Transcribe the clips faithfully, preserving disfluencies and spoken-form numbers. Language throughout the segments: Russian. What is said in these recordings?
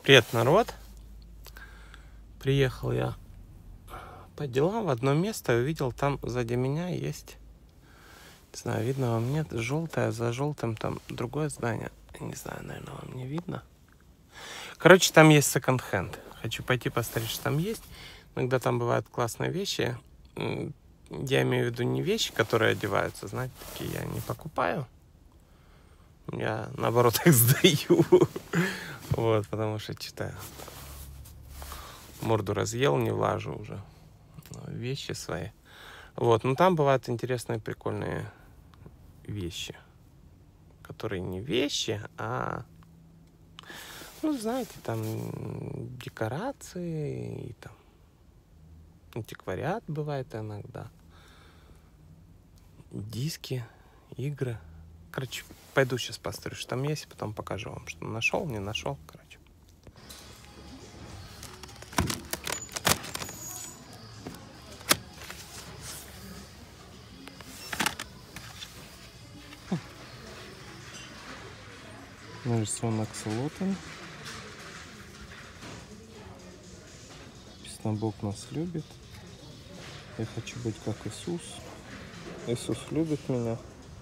Привет, народ! Приехал я по делам в одно место и увидел, там сзади меня есть, не знаю, видно вам нет, желтое, за желтым там другое здание. Не знаю, наверное, вам не видно. Короче, там есть секонд-хенд. Хочу пойти посмотреть, что там есть. Иногда там бывают классные вещи. Я имею в виду не вещи, которые одеваются, знаете, такие я не покупаю. Я, наоборот, их сдаю. Вот, потому что читаю. Морду разъел, не влажу уже. Вещи свои. Вот, но там бывают интересные, прикольные вещи. Которые не вещи, а... Ну, знаете, там декорации, и там антиквариат бывает иногда. Диски, игры. Короче, пойду сейчас посмотрю, что там есть, потом покажу вам, что нашел, не нашел, короче. Нарисован аксолотль. Написано: Бог нас любит. Я хочу быть как Иисус. Иисус любит меня.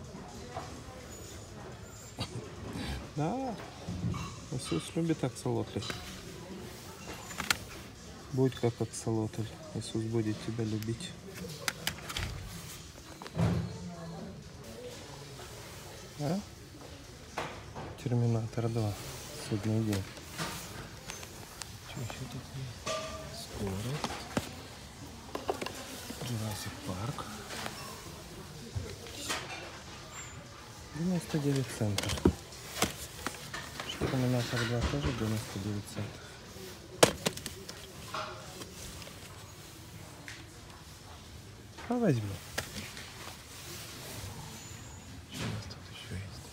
Да, Иисус любит аксолотль. Будь как аксолотль. Иисус будет тебя любить. А? Терминатор два. Судный день. Что еще тут есть? Скорость. Jurassic Park. девяносто девять центов. Терминатор два тоже девяносто девять центов. А возьму. Что у нас тут еще есть?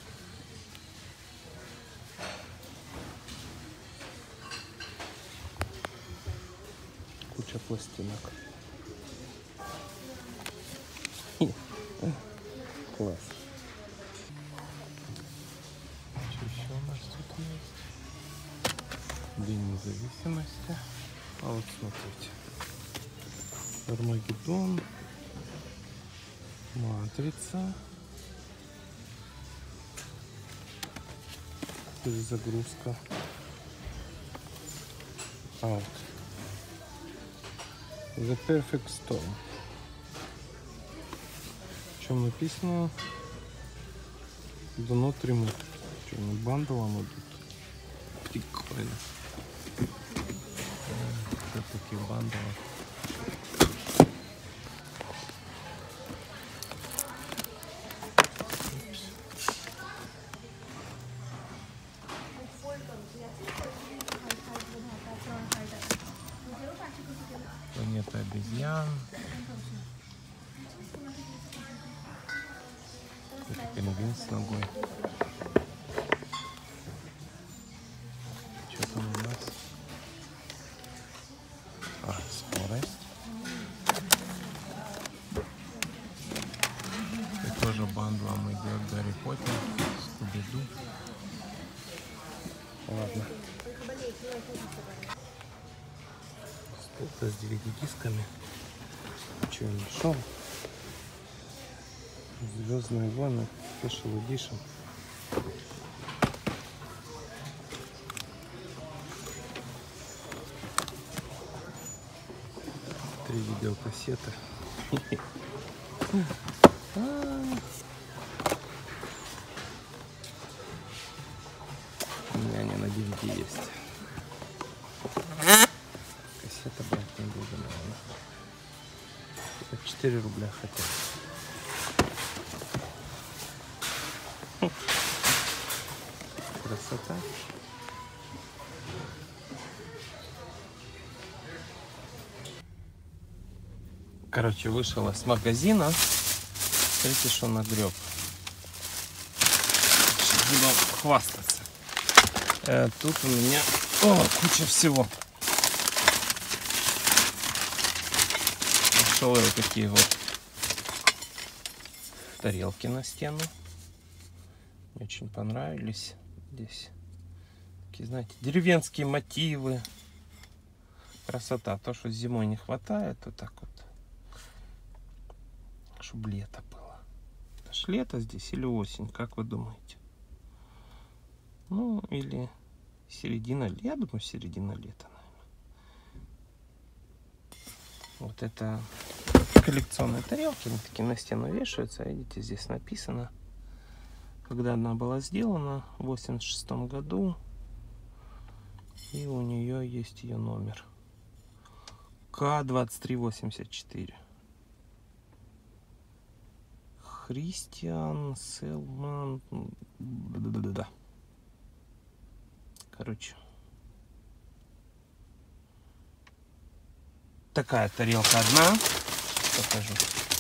Куча пластинок. Класс. Что еще у нас тут есть? День независимости. А вот смотрите. Армагеддон. Матрица. Перезагрузка. Out. The Perfect Storm. В чем написано? Do not remove. Что, мы бандалом идут? Прикольно. Вот такие бандалы. Планета обезьян. Это пингвин с ногой. Что там у нас? А, скорость. И тоже бандлом идет Гарри Поттер, Скуби-Ду. Ладно. Столько с ди ви ди-дисками. Что я нашел? Звездные войны Special Edition. Три видеокассеты. У меня они на ди ви ди есть. Кассета, блядь, не буду, наверное. четыре рубля хотя. Красота. Короче, вышел из магазина. Смотрите, что нагреб. Сейчас буду хвастаться. Э, тут у меня о, куча всего. Нашел вот такие вот тарелки на стену. Мне очень понравились. Здесь Такие, знаете, деревенские мотивы. Красота. То, что зимой не хватает, вот так вот. Чтобы лето было. Это ж лето здесь или осень, как вы думаете? Ну, или середина лета. Я думаю, середина лета, наверное. Вот это коллекционные тарелки. Они такие на стену вешаются. Видите, здесь написано, когда она была сделана, в восемьдесят шестом году. И у нее есть ее номер. К двадцать три восемьдесят четыре. Христиан Селман. Да-да-да. Короче. Такая тарелка одна. Покажу.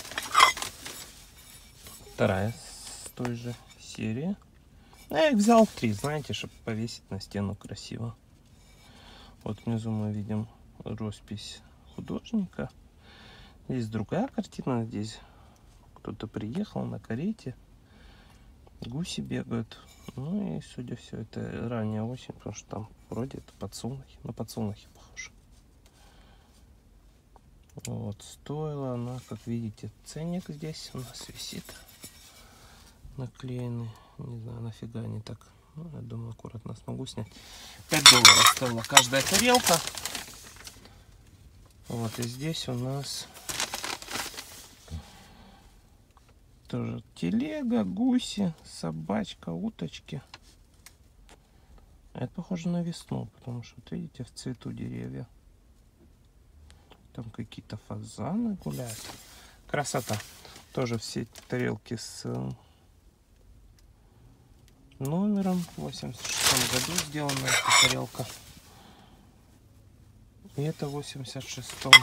Вторая с той же серии. Я их взял три, знаете, чтобы повесить на стену красиво. Вот внизу мы видим роспись художника. Здесь другая картина. Здесь кто-то приехал на карете. Гуси бегают. Ну и, судя все, это ранняя осень, потому что там вроде это подсолнухи. На подсолнухи похоже. Вот, стоила она, как видите, ценник здесь у нас висит. Наклеенный. Не знаю, нафига они так. Ну, я думаю, аккуратно смогу снять. пять долларов стоила каждая тарелка. Вот, и здесь у нас тоже телега, гуси, собачка, уточки. Это похоже на весну, потому что, вот видите, в цвету деревья. Там какие-то фазаны гуляют. Красота. Тоже все тарелки с номером. В восемьдесят шестом году сделана эта тарелка. И это в восемьдесят шестом.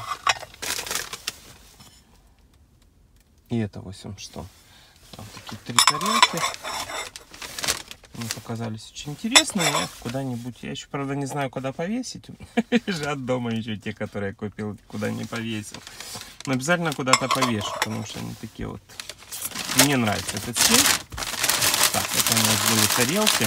И это в восемьдесят шестом. Вот такие три тарелки. Мне показались очень интересные. Я куда-нибудь... Я еще, правда, не знаю, куда повесить. Лежат дома еще те, которые я купил, куда не повесил. Но обязательно куда-то повешу, потому что они такие вот... Мне нравится этот стиль. Так, это у нас были тарелки.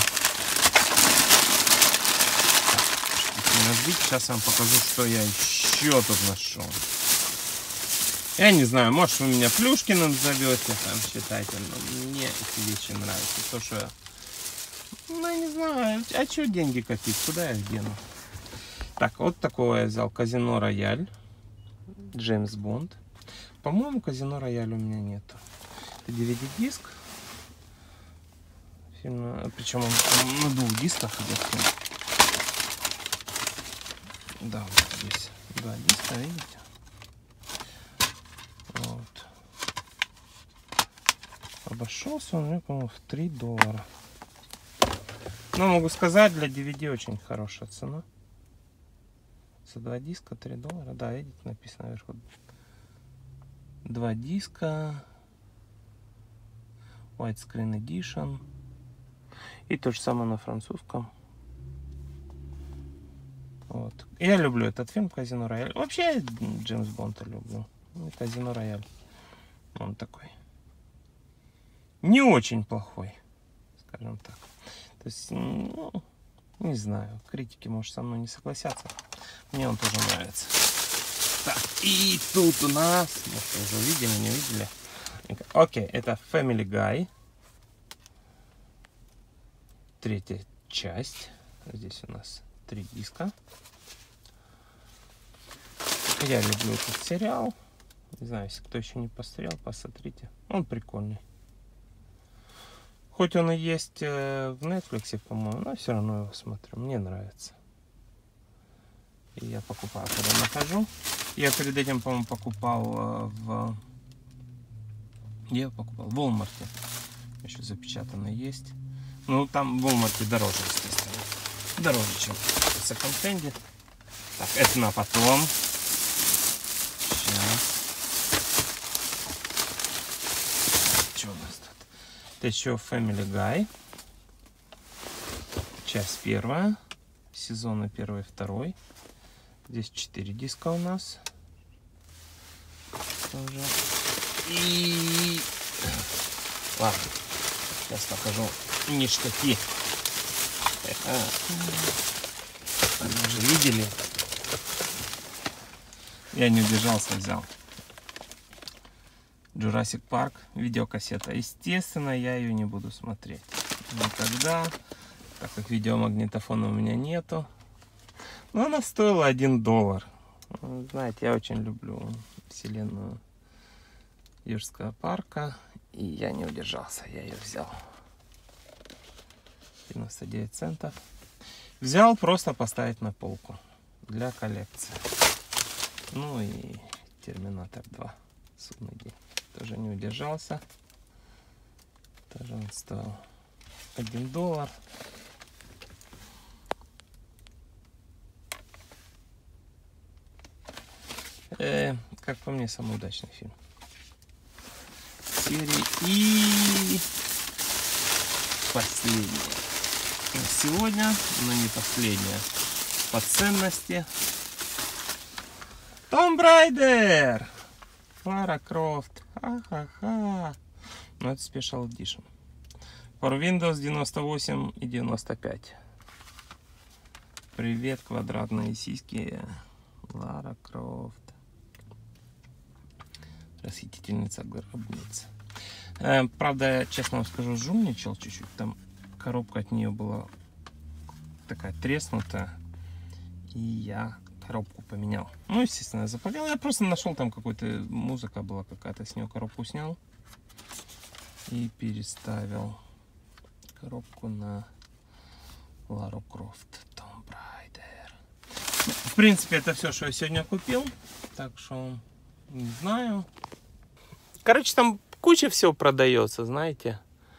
Так, разбить. Сейчас я вам покажу, что я еще тут нашел. Я не знаю, может, вы меня Плюшкиным назовете, там, считайте, но мне эти вещи нравятся. То, что я... Ну, я не знаю, а что деньги копить, куда я их дену? Так, вот такого я взял. Казино Рояль. Джеймс Бонд. По-моему, Казино Рояль у меня нету. Это ди ви ди-диск. Фильм, причем он на двух дисках идет. Да, вот здесь два диска, видите? Вот. Обошелся он мне, по-моему, в три доллара. Но могу сказать, для ди ви ди очень хорошая цена. За два диска три доллара. Да, видите, написано наверху. Два диска. Widescreen Edition. И то же самое на французском. Вот. Я люблю этот фильм «Казино Рояль». Вообще Джеймс Бонда люблю. И «Казино Рояль». Он такой. Не очень плохой, скажем так. То есть, ну, не знаю, критики, может, со мной не согласятся. Мне он тоже нравится. Так, и тут у нас, может, вы уже увидели, не видели? Окей, это Family Guy. Третья часть. Здесь у нас три диска. Я люблю этот сериал. Не знаю, если кто еще не посмотрел, посмотрите. Он прикольный. Хоть он и есть в Netflix, по-моему, но все равно его смотрю. Мне нравится. И я покупаю, когда нахожу. Я перед этим, по-моему, покупал в... Я покупал в Walmart. Еще запечатано есть. Ну, там в Walmart дороже, естественно. Дороже, чем в секонд-хенде. Так, это на потом. Сейчас. Что у нас тут? Это еще Family Guy. Часть первая. Сезоны первый и второй. Здесь четыре диска у нас. Тоже. И... Ладно. Сейчас покажу ништяки. Вы уже видели? Я не удержался, взял. Jurassic Park, видеокассета. Естественно, я ее не буду смотреть никогда, так как видеомагнитофона у меня нету. Но она стоила один доллар. Знаете, я очень люблю вселенную Юрского парка, и я не удержался, я ее взял. девяносто девять центов. Взял просто поставить на полку для коллекции. Ну и Терминатор два. Судный день. Тоже не удержался. Тоже он стоил один доллар. Э, как по мне, самый удачный фильм серии. И последняя на сегодня, но не последняя по ценности. Tomb Raider! Лара Крофт. Ха-ха-ха. Ну, это Special Edition. For Windows девяносто восемь и девяносто пять. Привет, квадратные сиськи. Лара Крофт. Расхитительница гробниц. Э, правда, я честно вам скажу, жумничал чуть-чуть. Там коробка от нее была такая треснутая. И я коробку поменял. Ну, естественно, я запалил. Я просто нашел там какой-то... Музыка была какая-то. С нее коробку снял. И переставил коробку на Лару Крофт. Tomb Raider. В принципе, это все, что я сегодня купил. Так что... Не знаю. Короче, там куча всего продается, знаете.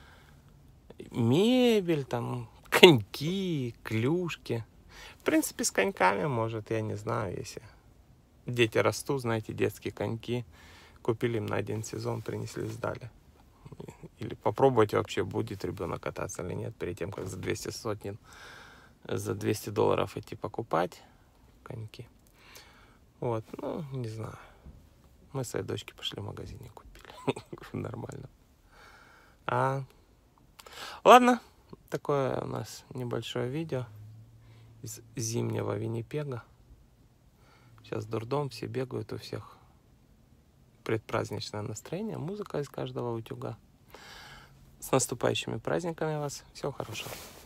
Мебель, там, коньки, клюшки. В принципе, с коньками, может, я не знаю, если дети растут, знаете, детские коньки. Купили им на один сезон, принесли, сдали. Или попробовать вообще, будет ребенок кататься или нет, перед тем, как за двести сотен, за двести долларов идти покупать коньки. Вот, ну, не знаю. Мы своей дочке пошли в магазине, купили. Нормально. А... Ладно, такое у нас небольшое видео из зимнего Виннипега. Сейчас дурдом, все бегают, у всех предпраздничное настроение, музыка из каждого утюга. С наступающими праздниками вас. Всего хорошего.